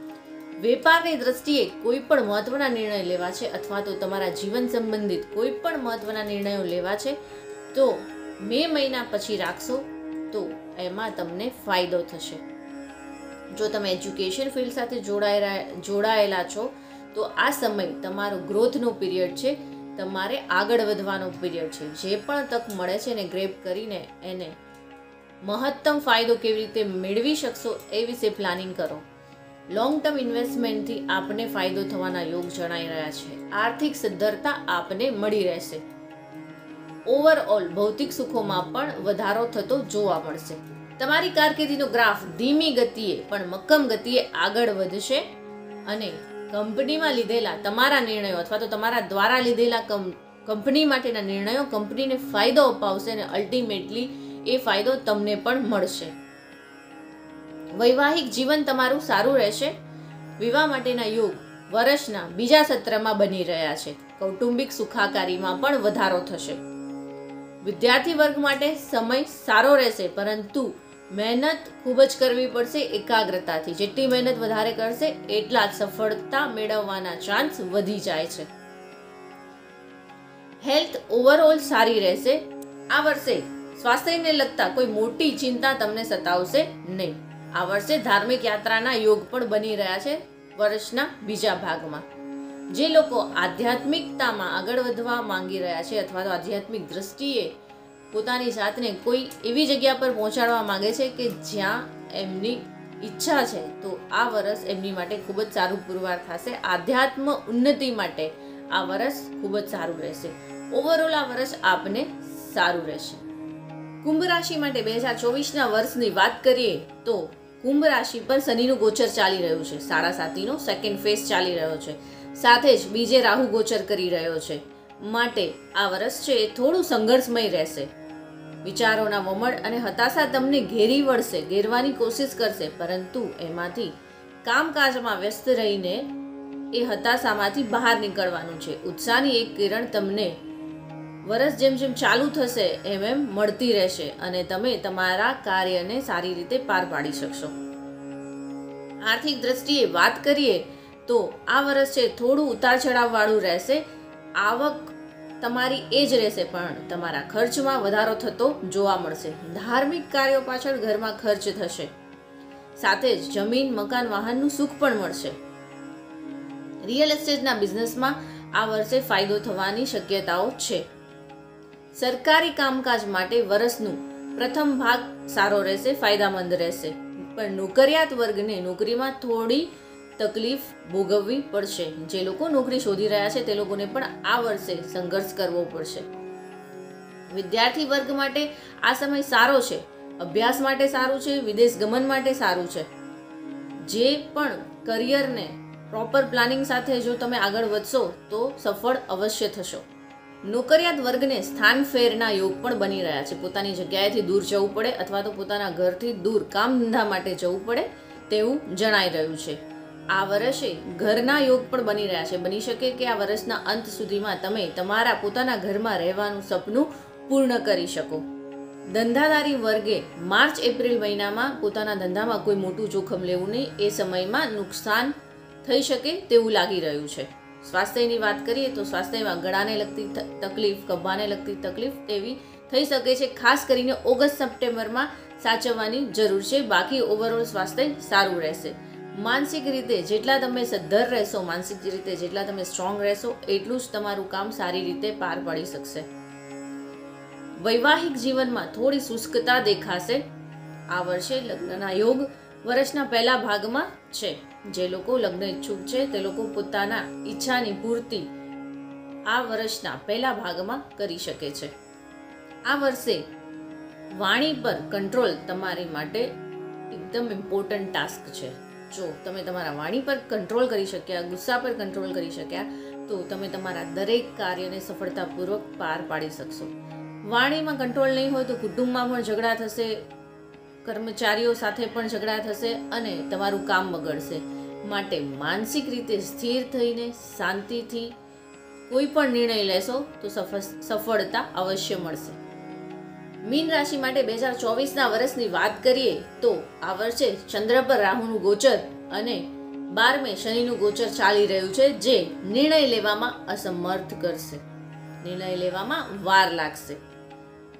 વેપારની દ્રષ્ટિએ કોઈ પણ મહત્વના નિર્ણય લેવા છે અથવા તો તમારા જીવન સંબંધિત કોઈ પણ મહત્વના નિર્ણયો લેવા છે તો મે મહિના પછી રાખશો તો એમાં તમને ફાયદો થશે. જો તમે એજ્યુકેશન ફિલ્ડ સાથે જોડાયેલા છો તો આ સમય તમારો ગ્રોથનો પીરિયડ છે, તમારે આગળ વધવાનો પીરિયડ છે. જે પણ તક મળે છે એને ગ્રેબ કરીને એને મહત્તમ ફાયદો કેવી રીતે મેળવી શકશો એ વિશે પ્લાનિંગ કરો. લોંગ ટર્મ ઇન્વેસ્ટમેન્ટથી આપને ફાયદો થવાના યોગ જણાઈ રહ્યા છે. આર્થિક સદ્ધરતા આપને મળી રહેશે. ઓવરઓલ ભૌતિક સુખોમાં પણ વધારો થતો જોવા મળશે. તમારી કારકિર્દીનો ગ્રાફ ધીમી ગતિએ પણ મક્કમ ગતિએ આગળ વધશે અને કંપનીમાં લીધેલા તમારા નિર્ણયો અથવા તો તમારા દ્વારા લીધેલા કંપની માટેના નિર્ણયો કંપનીને ફાયદો અપાવશે અને અલ્ટિમેટલી એ ફાયદો તમને પણ મળશે. વૈવાહિક જીવન તમારું સારું રહેશે. વિવાહ માટેના યોગ વર્ષના બીજા સત્રમાં બની રહ્યા છે. કૌટુંબિક સુખાકારીમાં પણ વધારો થશે. વિદ્યાર્થી વર્ગ માટે સમય સારો રહેશે, પરંતુ મહેનત ખૂબ જ કરવી પડશે એકાગ્રતાથી. જેટલી મહેનત વધારે કરશે એટલા જ સફળતા મેળવવાના ચાન્સ વધી જાય છે. હેલ્થ ઓવરઓલ સારી રહેશે. આ વર્ષે સ્વાસ્થ્યને લગતા કોઈ મોટી ચિંતા તમને સતાવશે નહીં. આ વર્ષે ધાર્મિક યાત્રાના યોગ પણ બની રહ્યા છે વર્ષના બીજા ભાગમાં. જે લોકો આધ્યાત્મિકતામાં આગળ વધવા માંગી રહ્યા છે અથવા તો આધ્યાત્મિક દ્રષ્ટિએ પોતાની જાતને કોઈ એવી જગ્યા પર પહોંચાડવા માંગે છે કે જ્યાં એમની ઈચ્છા છે, તો આ વર્ષ એમની માટે ખૂબ જ સારું પુરવાર થશે. આધ્યાત્મ ઉન્નતિ માટે આ વર્ષ ખૂબ જ સારું રહેશે. ઓવરઓલ આ વર્ષ આપને સારું રહેશે. કુંભ રાશિ માટે 2024ના વર્ષની વાત કરીએ તો કુંભ રાશિ પર શનિનું ગોચર ચાલી રહ્યું છે. 7.5નો સેકન્ડ ફેઝ ચાલી રહ્યો છે. સાથે જ બીજે રાહુ ગોચર કરી રહ્યો છે. માટે આ વર્ષ છે એ થોડું સંઘર્ષમય રહેશે. વિચારોના વમળ અને હતાશા તમને ઘેરવાની કોશિશ કરશે, પરંતુ એમાંથી કામકાજમાં વ્યસ્ત રહીને એ હતાશામાંથી બહાર નીકળવાનું છે. ઉત્સાહની એક કિરણ તમને વર્ષ જેમ જેમ ચાલુ થશે એમ મળતી રહેશે અને તમે તમારા કાર્યને સારી રીતે પાર પાડી શકશો. આર્થિક દ્રષ્ટિએ વાત કરીએ તો આ વર્ષ છે થોડું ઉતાર ચઢાવ વાળું રહેશે. આવક તમારી એ જ રહેશે, પણ તમારા ખર્ચમાં વધારો થતો જોવા મળશે. ધાર્મિક કાર્યો પાછળ ઘરમાં ખર્ચ થશે. સાથે જ જમીન, મકાન, વાહનનું સુખ પણ મળશે. રિયલ એસ્ટેટના બિઝનેસમાં આ વર્ષે ફાયદો થવાની શક્યતાઓ છે. સરકારી કામકાજ માટે વર્ષનું પ્રથમ ભાગ સારો રહેશે, ફાયદામંદ રહેશે. પણ નોકરિયાત વર્ગને નોકરીમાં થોડી તકલીફ ભોગવવી પડશે. જે લોકો નોકરી શોધી રહ્યા છે તે લોકોને પણ આ વર્ષે સંઘર્ષ કરવો પડશે. વિદ્યાર્થી વર્ગ માટે આ સમય સારો છે. અભ્યાસ માટે સારું છે, વિદેશ ગમન માટે સારું છે. જે પણ કરિયરને પ્રોપર પ્લાનિંગ સાથે જો તમે આગળ વધશો તો સફળ અવશ્ય થશો. નોકરિયાત વર્ગને સ્થાન ફેરના યોગ પણ બની રહ્યા છે. પોતાની જગ્યાએથી દૂર જવું પડે અથવા તો પોતાના ઘરથી દૂર કામ ધંધા માટે જવું પડે તેવું જણાઈ રહ્યું છે. આ વર્ષે ઘરના યોગ પણ બની રહ્યા છે. બની શકે કે આ વર્ષના અંત સુધીમાં તમે તમારા પોતાના ઘરમાં રહેવાનું સપનું પૂર્ણ કરી શકો. ધંધાદારી વર્ગે માર્ચ એપ્રિલ મહિનામાં પોતાના ધંધામાં કોઈ મોટું જોખમ લેવું નહીં. એ સમયમાં નુકસાન થઈ શકે તેવું લાગી રહ્યું છે. સ્વાસ્થ્યની વાત કરીએ તો સ્વાસ્થ્યમાં ગળાને લગતી તકલીફ, ખભાને લગતી તકલીફ તેવી થઈ શકે છે. ખાસ કરીને ઓગસ્ટ સપ્ટેમ્બરમાં સાચવવાની જરૂર છે. બાકી ઓવરઓલ સ્વાસ્થ્ય સારું રહેશે. માનસિક રીતે જેટલા તમે સદ્ધર રહેશો, માનસિક રીતે જેટલા તમે સ્ટ્રોંગ રહેશો, એટલું જ તમારું કામ સારી રીતે પાર પાડી શકશે. વૈવાહિક જીવનમાં થોડી શુષ્કતા દેખાશે. આ વર્ષે લગ્નના યોગ વર્ષના પહેલા ભાગમાં છે. જે લોકો લગ્ન ઈચ્છુક છે તે લોકો પોતાના ઈચ્છાની પૂર્તિ આ વર્ષના પહેલા ભાગમાં કરી શકે છે. આ વર્ષે વાણી પર કંટ્રોલ તમારી માટે એકદમ ઇમ્પોર્ટન્ટ ટાસ્ક છે. જો તમે તમારા વાણી પર કંટ્રોલ કરી શક્યા, ગુસ્સા પર કંટ્રોલ કરી શક્યા, તો તમે તમારા દરેક કાર્યને સફળતાપૂર્વક પાર પાડી શકશો. વાણીમાં કંટ્રોલ નહીં હોય તો કુટુંબમાં પણ ઝઘડા થશે, કર્મચારીઓ સાથે પણ ઝઘડા થશે અને તમારું કામ બગડશે. માટે માનસિક રીતે સ્થિર થઈને શાંતિથી કોઈ પણ નિર્ણય લેશો તો સફળતા અવશ્ય મળશે. મીન રાશિ માટે 2024ના વર્ષની વાત કરીએ તો આ વર્ષે ચંદ્ર પર રાહુનું ગોચર અને 12મે શનિનું ગોચર ચાલી રહ્યું છે, જે નિર્ણય લેવામાં અસમર્થ કરશે. નિર્ણય લેવામાં વાર લાગશે.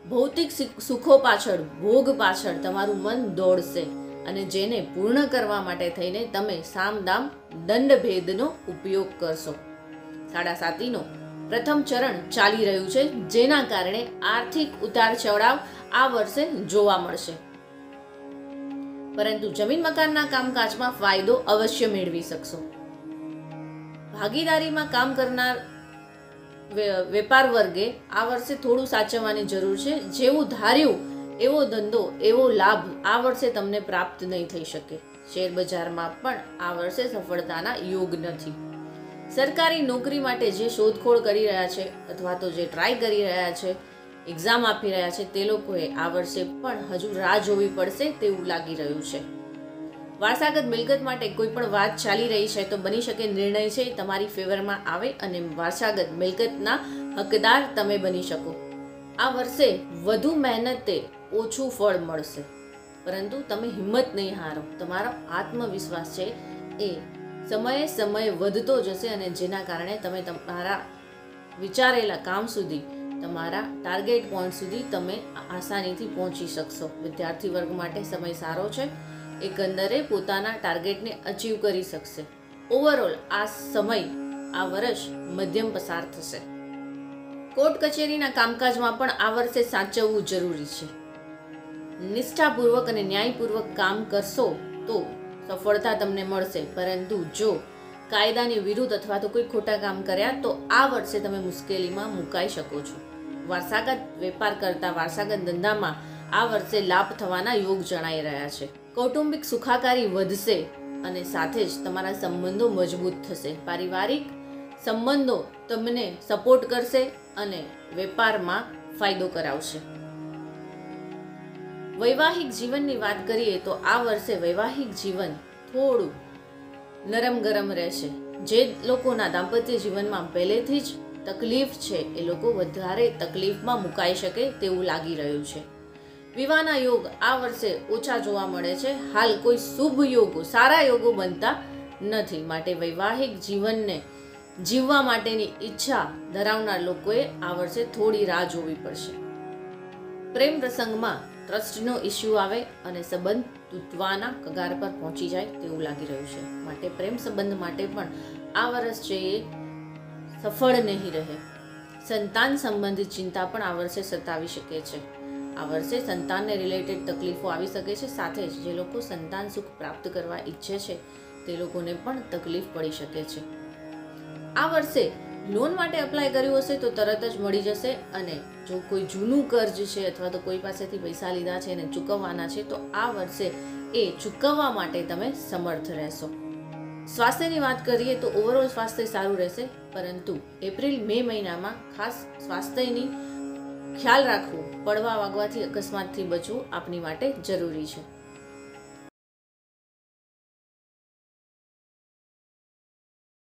ભૌતિક સુખો પાછળ, ભોગ પાછળ તમારું મન દોડશે અને જેને પૂર્ણ કરવા માટે થઈને તમે સામદામ દંડ ભેદનો ઉપયોગ કરશો. 7.5નો પ્રથમ ચરણ ચાલી રહ્યું છે, જેના કારણે આર્થિક ઉતાર ચઢાવ આ વર્ષે જોવા મળશે. પરંતુ જમીન મકાનના કામકાજમાં ફાયદો અવશ્ય મેળવી શકશો. ભાગીદારીમાં કામ કરનાર વેપાર વર્ગે આ વર્ષે થોડું સાચવવાની જરૂર છે. જેવું ધાર્યું એવો ધંધો, એવો લાભ આ વર્ષે તમને પ્રાપ્ત નહીં થઈ શકે. શેર બજારમાં પણ આ વર્ષે સફળતાના યોગ નથી. સરકારી નોકરી માટે જે શોધખોળ કરી રહ્યા છે અથવા તો જે ટ્રાય કરી રહ્યા છે, એક્ઝામ આપી રહ્યા છે, તે લોકોએ આ વર્ષે પણ હજુ રાહ જોવી પડશે તેવું લાગી રહ્યું છે. વારસાગત મિલકત માટે કોઈ પણ વાત ચાલી રહી છે તો બની શકે નિર્ણય છે તમારી ફેવરમાં આવે અને વારસાગત મિલકતના હકદાર તમે બની શકો. આ વર્ષે વધુ મહેનતે ઓછું ફળ મળશે, પરંતુ તમે હિંમત નહીં હારો. તમારો આત્મવિશ્વાસ છે એ સમયે સમયે વધતો જશે અને જેના કારણે તમે તમારા વિચારેલા કામ સુધી, તમારા ટાર્ગેટ પોઈન્ટ સુધી તમે આસાનીથી પહોંચી શકશો. વિદ્યાર્થી વર્ગ માટે સમય સારો છે. એકંદરે પોતાના ટાર્ગેટને અચીવ કરી શકશે. ઓવરઓલ આ સમય, આ વર્ષ મધ્યમ પસાર થશે. કોર્ટ કચેરીના કામકાજમાં પણ આ વર્ષે સાચવવું જરૂરી છે. નિષ્ઠાપૂર્વક અને ન્યાયપૂર્વક કામ કરશો તો સફળતા તમને મળશે, પરંતુ જો કાયદાની વિરુદ્ધ અથવા તો કોઈ ખોટા કામ કર્યા તો આ વર્ષે તમે મુશ્કેલીમાં મુકાઈ શકો છો. વારસાગત વેપાર કરતા, વારસાગત ધંધામાં આ વર્ષે લાભ થવાના યોગ જણાઈ રહ્યા છે. કૌટુંબિક સુખાકારી વધશે અને સાથે જ તમારા સંબંધો મજબૂત થશે. પારિવારિક સંબંધો તમને સપોર્ટ કરશે અને વેપારમાં ફાયદો કરાવશે. વૈવાહિક જીવનની વાત કરીએ તો આ વર્ષે વૈવાહિક જીવન થોડું નરમ ગરમ રહેશે. જે લોકોના દાંપત્ય જીવનમાં પહેલેથી જ તકલીફ છે એ લોકો વધારે તકલીફમાં મુકાઈ શકે તેવું લાગી રહ્યું છે. વિવાહના યોગ આ વર્ષે ઓછા જોવા મળે છે. હાલ કોઈ શુભ યોગો, સારા યોગો બનતા નથી, માટે વૈવાહિક જીવનને જીવવા માટેની ઈચ્છા ધરાવનાર લોકોએ આ વર્ષે થોડી રાહ જોવી પડશે. પ્રેમ પ્રસંગમાં ટ્રસ્ટનો ઇસ્યુ આવે અને સંબંધ તૂટવાના કગાર પર પહોંચી જાય તેવું લાગી રહ્યું છે. માટે પ્રેમ સંબંધ માટે પણ આ વર્ષ છે એ સફળ નહીં રહે. સંતાન સંબંધિત ચિંતા પણ આ વર્ષે સતાવી શકે છે. આ વર્ષે સંતાનને રિલેટેડ તકલીફો આવી શકે છે. સાથે જ જે લોકો સંતાન સુખ પ્રાપ્ત કરવા ઈચ્છે છે તે લોકોને પણ તકલીફ પડી શકે છે. આ વર્ષે લોન માટે એપ્લાય કર્યું હશે તો તરત જ મળી જશે, અને જો કોઈ જૂનું કર્જ છે અથવા તો કોઈ પાસેથી પૈસા લીધા છે અને ચૂકવવાના છે તો આ વર્ષે એ ચૂકવવા માટે તમે સમર્થ રહેશો. સ્વાસ્થ્યની વાત કરીએ તો ઓવરઓલ સ્વાસ્થ્ય સારું રહેશે, પરંતુ એપ્રિલ-મે મહિનામાં ખાસ સ્વાસ્થ્યની ખ્યાલ રાખવું, પડવા વાગવાથી, અકસ્માતથી બચવું આપની માટે જરૂરી છે.